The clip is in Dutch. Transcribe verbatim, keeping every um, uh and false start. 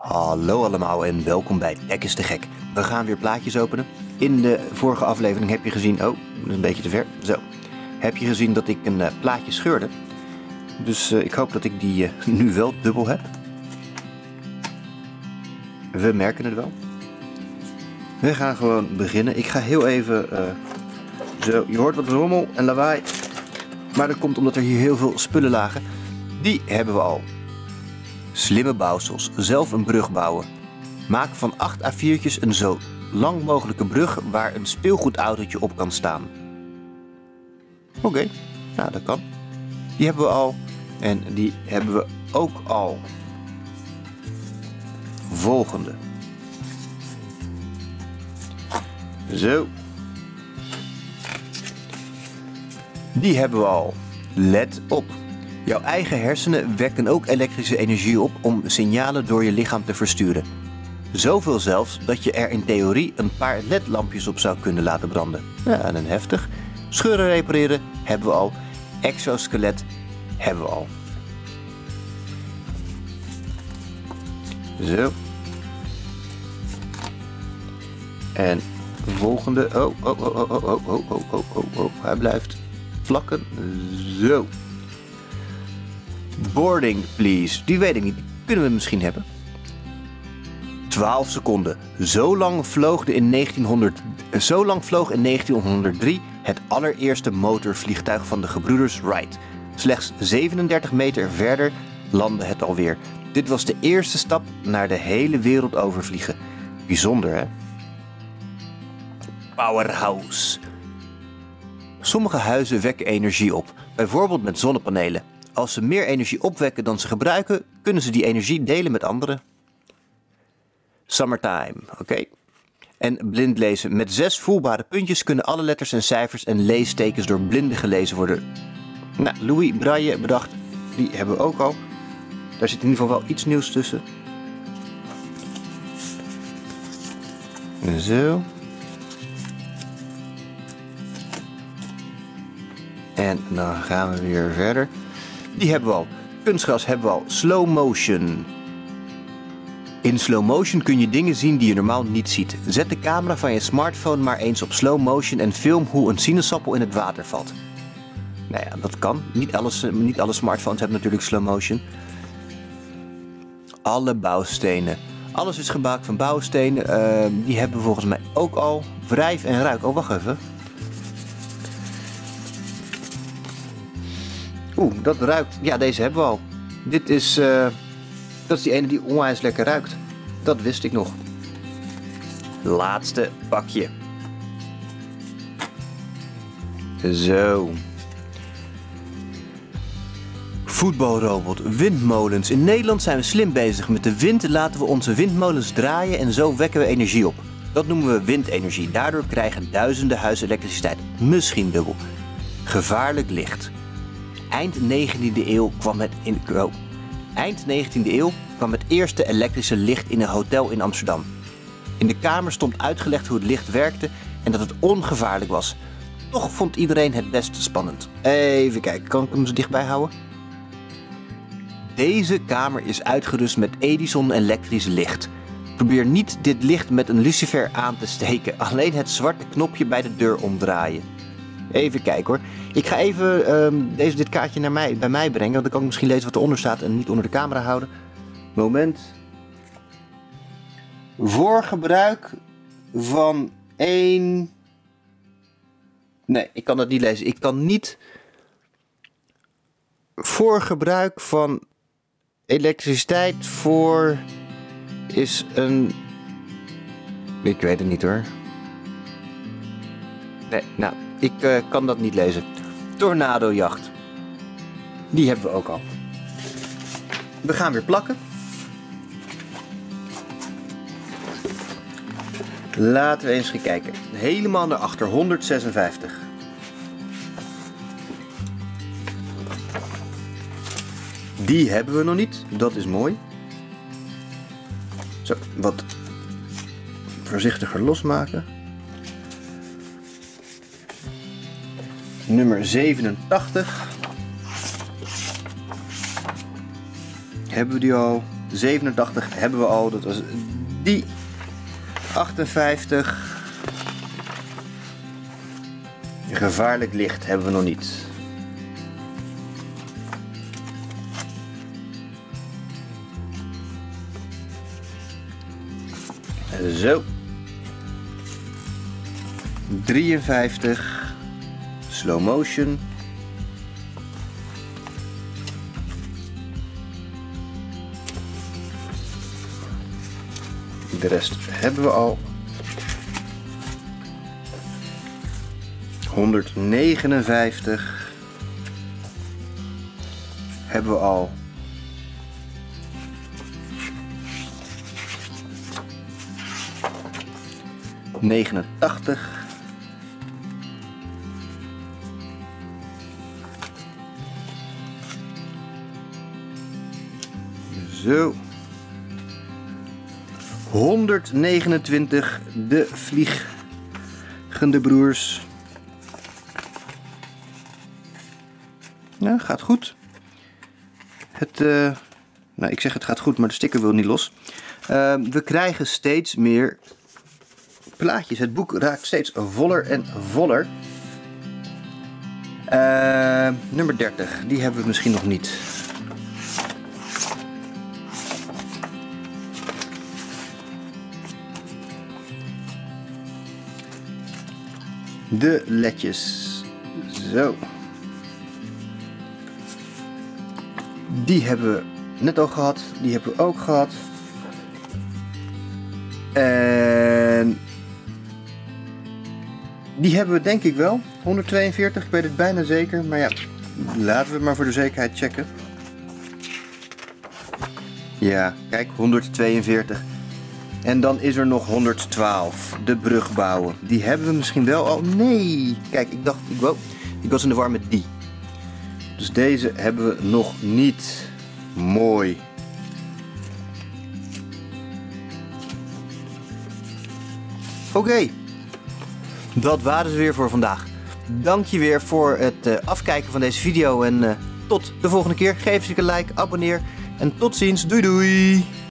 Hallo allemaal en welkom bij Tech is te gek. We gaan weer plaatjes openen. In de vorige aflevering heb je gezien... Oh, dat is een beetje te ver. Zo. Heb je gezien dat ik een uh, plaatje scheurde. Dus uh, ik hoop dat ik die uh, nu wel dubbel heb. We merken het wel. We gaan gewoon beginnen. Ik ga heel even... Uh, zo, je hoort wat rommel en lawaai. Maar dat komt omdat er hier heel veel spullen lagen. Die hebben we al. Slimme bouwsels. Zelf een brug bouwen. Maak van acht A viertjes een zo lang mogelijke brug waar een speelgoedautootje op kan staan. Oké, okay. Nou dat kan. Die hebben we al. En die hebben we ook al. Volgende. Zo. Die hebben we al. Let op. Jouw eigen hersenen wekken ook elektrische energie op om signalen door je lichaam te versturen. Zoveel zelfs dat je er in theorie een paar L E D-lampjes op zou kunnen laten branden. Ja, en een heftig. Scheuren repareren hebben we al. Exoskelet hebben we al. Zo. En de volgende. Oh, oh, oh, oh, oh, oh, oh, oh, oh, oh. Hij blijft vlakken. Zo. Boarding, please. Die weet ik niet. Die kunnen we misschien hebben. twaalf seconden. Zo lang vloog, de in negentienhonderd, zo lang vloog in negentienhonderddrie het allereerste motorvliegtuig van de gebroeders Wright. Slechts zevenendertig meter verder landde het alweer. Dit was de eerste stap naar de hele wereld overvliegen. Bijzonder, hè? Powerhouse. Sommige huizen wekken energie op, bijvoorbeeld met zonnepanelen. Als ze meer energie opwekken dan ze gebruiken, kunnen ze die energie delen met anderen. Summertime, oké. Okay. En blind lezen. Met zes voelbare puntjes kunnen alle letters en cijfers en leestekens door blinden gelezen worden. Nou, Louis Braille bedacht, die hebben we ook al. Daar zit in ieder geval wel iets nieuws tussen. Zo. En dan gaan we weer verder. Die hebben we al. Kunstgras hebben we al. Slow motion. In slow motion kun je dingen zien die je normaal niet ziet. Zet de camera van je smartphone maar eens op slow motion en film hoe een sinaasappel in het water valt. Nou ja, dat kan. Niet alle, niet alle smartphones hebben natuurlijk slow motion. Alle bouwstenen. Alles is gebouwd van bouwstenen. Uh, die hebben we volgens mij ook al. Wrijf en ruik. Oh, wacht even. Oeh, dat ruikt. Ja, deze hebben we al. Dit is, uh, dat is die ene die onwijs lekker ruikt. Dat wist ik nog. Laatste pakje. Zo. Voetbalrobot, windmolens. In Nederland zijn we slim bezig. Met de wind laten we onze windmolens draaien en zo wekken we energie op. Dat noemen we windenergie. Daardoor krijgen duizenden huizen elektriciteit. Misschien dubbel. Gevaarlijk licht. Eind negentiende eeuw kwam het in oh, Eind negentiende eeuw kwam het eerste elektrische licht in een hotel in Amsterdam. In de kamer stond uitgelegd hoe het licht werkte en dat het ongevaarlijk was. Toch vond iedereen het best spannend. Even kijken, kan ik hem zo dichtbij houden? Deze kamer is uitgerust met Edison elektrisch licht. Probeer niet dit licht met een lucifer aan te steken, alleen het zwarte knopje bij de deur omdraaien. Even kijken hoor. Ik ga even um, deze, dit kaartje naar mij, bij mij brengen. Want dan kan ik misschien lezen wat eronder staat en niet onder de camera houden. Moment. Voor gebruik van één... Nee, ik kan dat niet lezen. Ik kan niet... Voor gebruik van elektriciteit voor... is een... Ik weet het niet hoor. Nee, nou... Ik uh, kan dat niet lezen. Tornadojacht. Die hebben we ook al. We gaan weer plakken. Laten we eens gaan kijken. Helemaal naar achter. honderdzesenvijftig. Die hebben we nog niet. Dat is mooi. Zo, wat voorzichtiger losmaken. Nummer zevenentachtig. Hebben we die al? zevenentachtig hebben we al, dat was die. achtenvijftig. Gevaarlijk licht hebben we nog niet. Zo. drieënvijftig. Slow motion. De rest hebben we al. honderdnegenenvijftig hebben we al. negenentachtig. Zo. honderdnegenentwintig, de vliegende broers. Ja, gaat goed. Het, uh, nou, ik zeg het gaat goed, maar de sticker wil niet los. Uh, we krijgen steeds meer plaatjes. Het boek raakt steeds voller en voller. Uh, nummer dertig, die hebben we misschien nog niet. De ledjes. Zo. Die hebben we net al gehad. Die hebben we ook gehad. En die hebben we denk ik wel. honderdtweeënveertig, ik weet het bijna zeker. Maar ja, laten we het maar voor de zekerheid checken. Ja, kijk, honderdtweeënveertig. En dan is er nog honderdtwaalf. De brug bouwen. Die hebben we misschien wel al. Nee. Kijk, ik dacht, ik, wow, ik was in de war met die. Dus deze hebben we nog niet. Mooi. Oké. Okay. Dat waren ze weer voor vandaag. Dank je weer voor het uh, afkijken van deze video. En uh, tot de volgende keer. Geef eens een like, abonneer. En tot ziens. Doei doei.